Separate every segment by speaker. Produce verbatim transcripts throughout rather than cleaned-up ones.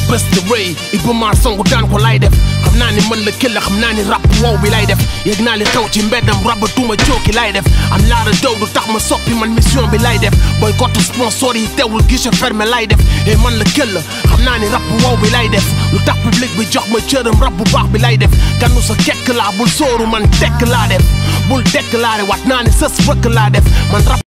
Speaker 1: bés de rëy Iba Mar songu daan ko lay def xam naa ni mën la killa xam naa ni rap wow bi lay def yëg naa li xew ci mbeddam rabatuma jooki lay def am laara dow du tax ma soppi man mission bi lay def boycott sponsor yi teewul guichet fermé lay def et man la killa xam naa ni rap wow bi lay def lu tax public bi jox ma cëram rap bu baax bi lay def ganu sa kekk laa bul sóoru man tekk laa def bul déclaré wat naa ni sës fëkk laa def man rap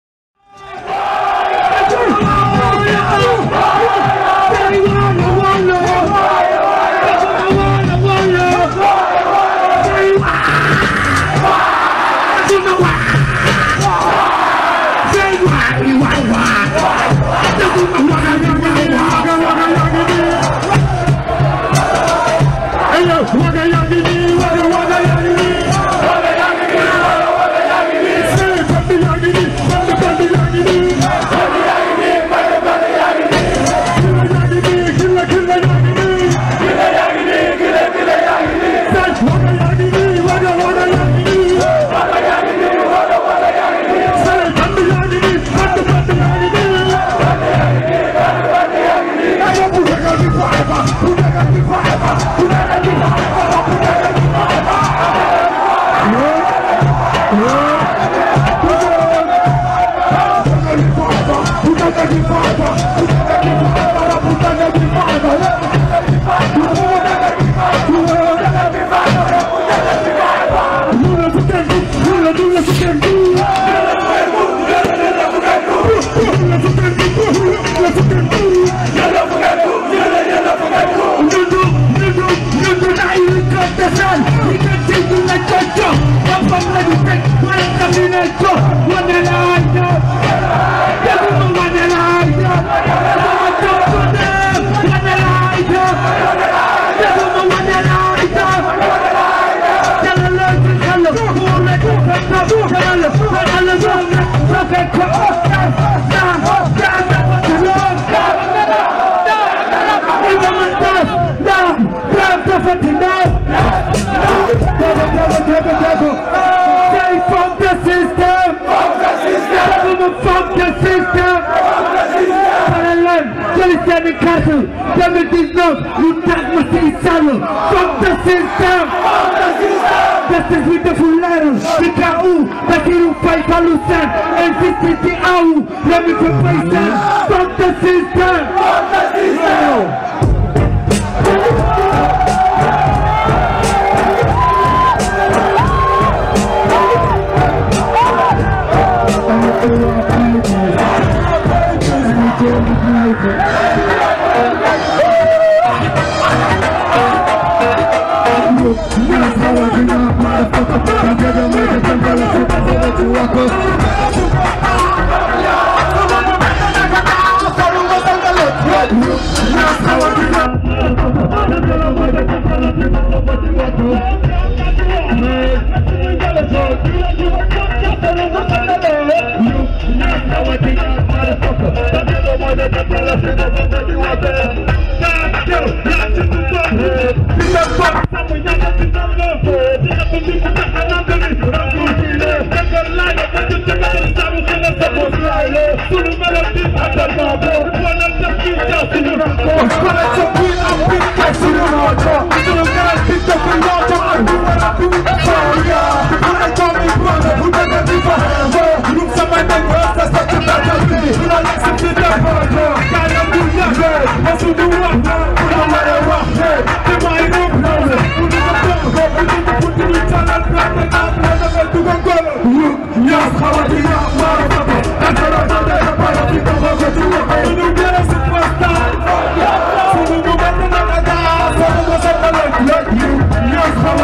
Speaker 2: deux mille dix-neuf, nous t'avons fait salaud. Fuck the system. Fuck the system. Justice with the full letter. The K O. Basiru Faye Falousen. N C C T A U. Let me replace them. Fuck the system. Fuck the system.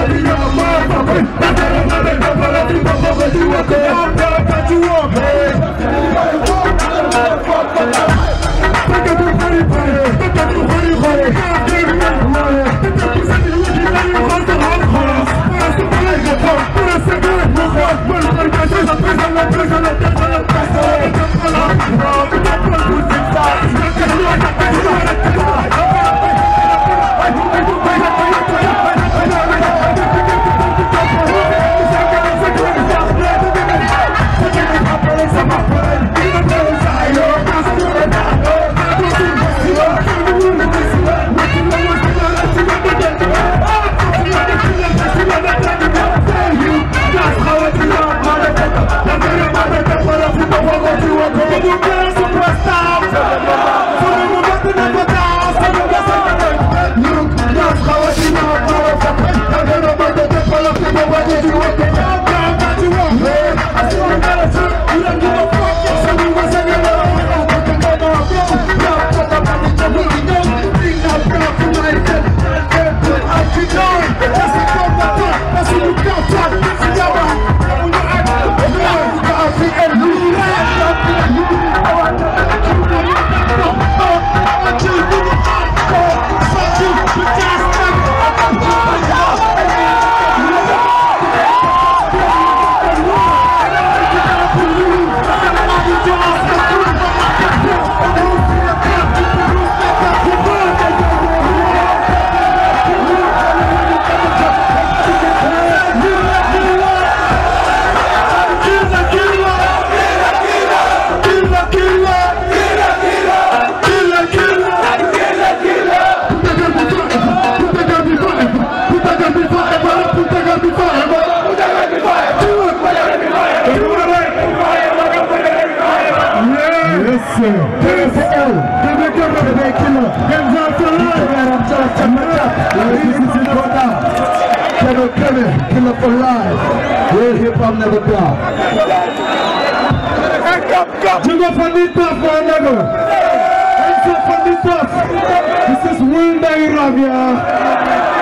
Speaker 2: That's what I'm sir. K S L. Give me a big killer. Hands up for life. I'm just a matter. This is it for now. Killer, killer, killer for life. Real hip hop never die. Jingle from the top for another. Hands up from the top. This is Will Day Rabia.